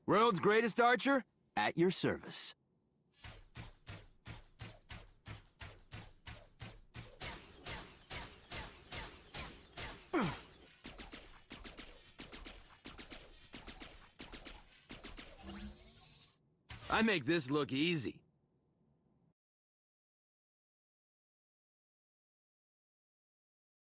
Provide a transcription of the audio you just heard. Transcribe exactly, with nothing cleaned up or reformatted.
World's greatest archer, at your service. I make this look easy.